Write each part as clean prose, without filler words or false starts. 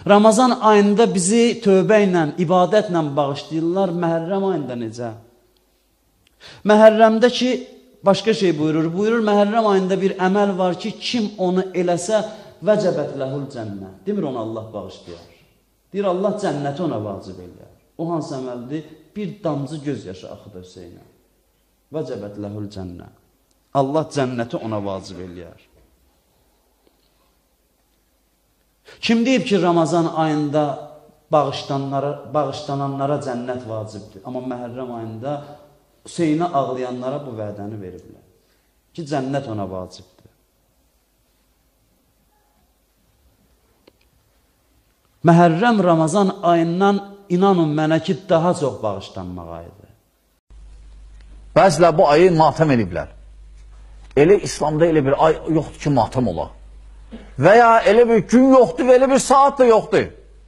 Ramazan ayında bizi tövbə ilə, ibadətlə bağışlayırlar. Məhərrəm ayında necə? Məhərrəmdə ki, başqa şey buyurur. Buyurur, Məhərrəm ayında bir əməl var ki, kim onu eləsə, vəcəbət ləhul cənnə. Demir, onu Allah bağışlayar. Deyir, Allah cənnəti ona vacib eləyər. O hansı əməldir? Bir damcı göz yaşı axıdır Hüseynə. Vəcəbət ləhul cənnə. Allah cənnəti ona vacib eləyər. Kim deyib ki, Ramazan ayında bağışlananlara cənnət vacibdir. Amma Məhərrəm ayında Hüseynə ağlayanlara bu vədəni veriblər. Ki, cənnət ona vacibdir. Məhərrəm Ramazan ayından inanın mənə ki, daha çox bağışlanmaq ayıdır. Bəzilər bu ayı matəm ediblər. Elə İslamda elə bir ay yoxdur ki, matəm ola. Və ya elə bir gün yoxdur və elə bir saat da yoxdur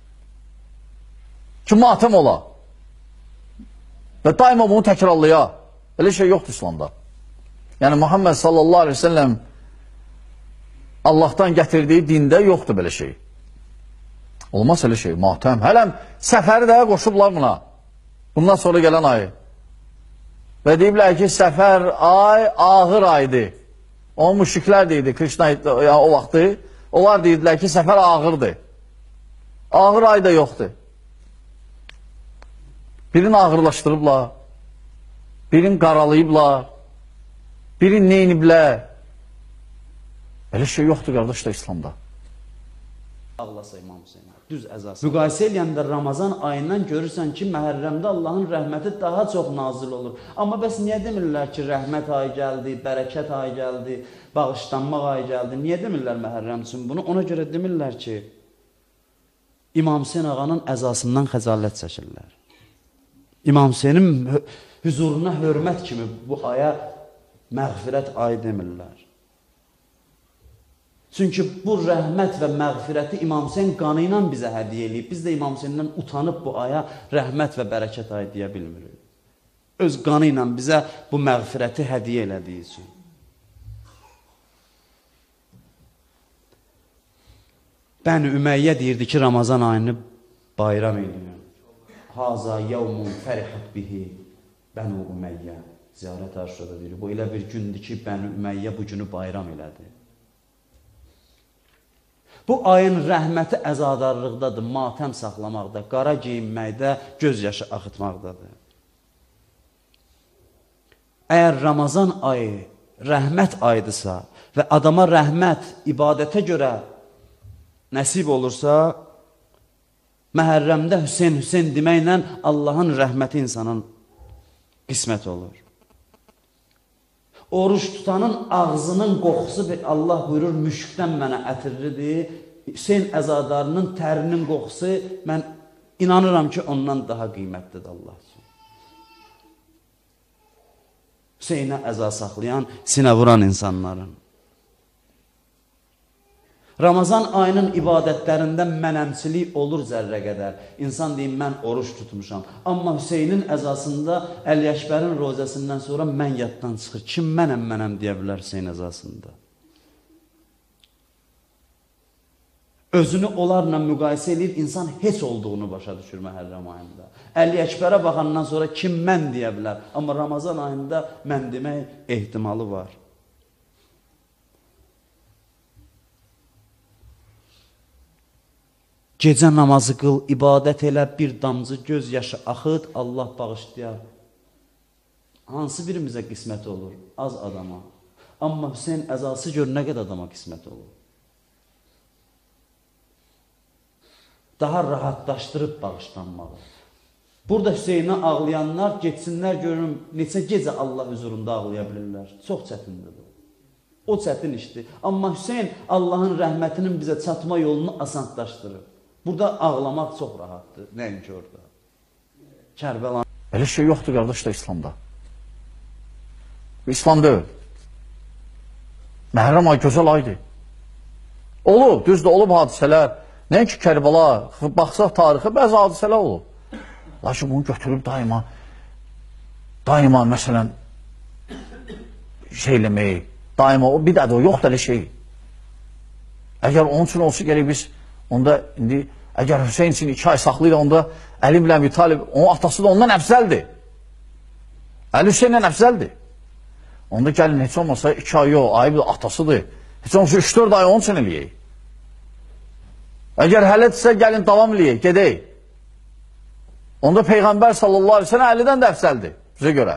ki, matəm ola. Və daima bunu təkrarlaya. Elə şey yoxdur İslamda. Yəni, Muhammed sallallahu aleyhi ve sellem Allahdan gətirdiyi dində yoxdur belə şey. Olmaz elə şey, matəm. Hələm səfəri də qoşublar buna. Bundan sonra gələn ayı. Və deyiblər ki, səfər ay ağır aydır. O müşriklər deyildi, Krishna o vaxtı. Onlar deyildilər ki, səfər ağırdır. Ağır ay da yoxdur. Birini ağırlaşdırıblar, birini qaralayıblar, birini neyniblər. Elə şey yoxdur, qardaş da İslamda. Ağlasa İmam Hüseyin, düz əzası. Müqayisə eləyəndə Ramazan ayından görürsən ki, Məhərrəmdə Allahın rəhməti daha çox nazil olur. Amma bəs niyə demirlər ki, rəhmət ayı gəldi, bərəkət ayı gəldi, bağışlanmaq ayı gəldi? Niyə demirlər Məhərrəm üçün bunu? Ona görə demirlər ki, İmam Hüseyin ağanın əzasından xəcalət çəkirlər. İmam Hüseynin hüzuruna hörmət kimi bu aya məğfirət ayı demirlər. Çünki bu rəhmət və məğfirəti İmam Hüseyin qanı ilə bizə hədiyyə eləyib. Biz də İmam Hüseyindən utanıb bu aya rəhmət və bərəkət ayı deyə bilmirik. Öz qanı ilə bizə bu məğfirəti hədiyyə elədiyi üçün. Bəni Ümeyyə deyirdi ki, Ramazan ayını bayram ediyor. Haza yevmun fərihət bihi Bənu Ümeyyə. Ziyarət arşada deyir. Bu elə bir gündür ki, Bəni Ümeyyə bu günü bayram elədi. Bu ayın rəhməti əzadarlıqdadır, matəm saxlamaqda, qara geyinməkdə, göz yaşı axıtmaqdadır. Əgər Ramazan ayı rəhmət ayıdırsa və adama rəhmət, ibadətə görə nəsib olursa, Məhərrəmdə Hüseyn deməklə Allahın rəhməti insanın qismət olur. Oruç tutanın ağzının qoxusu, Allah buyurur, müşkdən mənə ətirlidir. Hüseyn əzadarının tərinin qoxusu, mən inanıram ki, ondan daha qiymətlidir Allah üçün. Hüseynə əza saxlayan, sinə vuran insanların. Ramazan ayının ibadətlərində mənəmçilik olur zərrə qədər. İnsan deyim, mən oruç tutmuşam. Amma Hüseynin əzasında Əli-Əkbərin rozəsindən sonra mən yaddan çıxır. Kim mənəm deyə bilər Hüseyin əzasında? Özünü onlarla müqayisə edir, insan heç olduğunu başa düşür Məhərrəm ayında. Əli-Əkbərə baxandan sonra kim mən deyə bilər? Amma Ramazan ayında mən demək ehtimalı var. Gecə namazı qıl, ibadət elə, bir damcı göz yaşı axıt, Allah bağışlayar. Hansı birimizə qismət olur? Az adama. Amma Hüseyin əzası gör nə qədər adama qismət olur. Daha rahatlaşdırıb bağışlanmalı. Burada Hüseynə ağlayanlar getsinlər görün, neçə gecə Allah huzurunda ağlaya bilirlər. Çox çətindir bu. O çətin işdir. Amma Hüseyin Allahın rəhmətinin bizə çatma yolunu asanlaşdırır. Burada ağlamaq çox rahatdır. Nəinki orada. Kərbəla. Elə şey yoxdur, qardaş da İslamda. İslam deyil. Məhərrəm ay gözəl aydır. Olub, düzdür, olub hadisələr. Nəinki Kərbəla, baxsaq tarixə, bəzi hadisələr olub. Lakin bunu götürüb daima məsələn, şey eləmək, daima o, bir də o, yoxdur elə şey. Əgər onun üçün olsa gələk biz, onda indi Əgər Hüseyin üçün 2 ay saxlayır, onda Əli ibn Əbi Talib, onun atası da ondan əfzəldir. Əli Hüseyinlə əfzəldir. Onda gəlin, heç olmasa 2 ay yox, ayıb atasıdır. Heç olmasa 3-4 ay onun üçün eləyək. Əgər hələdirsə, gəlin davam eləyək, gedək. Onda Peyğəmbər sallallahu aleyhi ve sellem Əlidən də əfzəldir, bizə görə.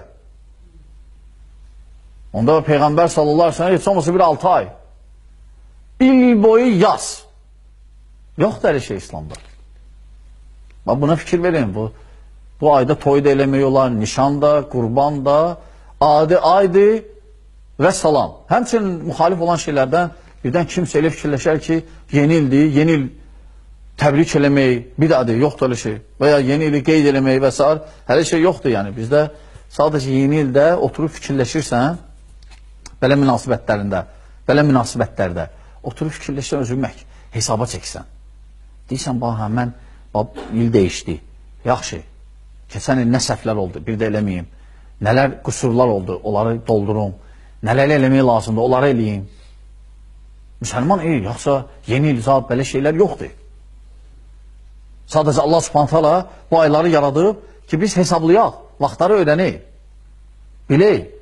Onda Peyğəmbər sallallahu aleyhi ve sellem heç olmasa bir 6 ay. İl boyu yaz. Yoxdur elə şey İslamda. Buna fikir verin. Bu ayda toy da eləmək olar, nişan da, qurban da, adi aydı və salam. Həmçinin müxalif olan şeylərdən birdən kimsə elə fikirləşər ki, yeni ildir, yeni il təbrik eləmək, bir də adı yoxdur elə şey. Və ya yeni ili qeyd eləmək və s. Hələ şey yoxdur yəni. Bizdə sadəcə yeni ildə oturub fikirləşirsən, belə münasibətlərdə oturub fikirləşsən, özünü hesaba çəksən. Deyirsən, mən il dəyişdi. Yaxşı, keçən il nə səhvlər oldu, bir də eləməyim. Nələr qüsurlar oldu, onları doldurum. Nələr eləmək lazımdır, onları eləyim. Müsəlman, yoxsa yeni il zat belə şeylər yoxdur. Sadəcə Allah Subhanahu taala bu ayları yaradıb ki, biz hesablayaq, vaxtları öyrənək, bilək.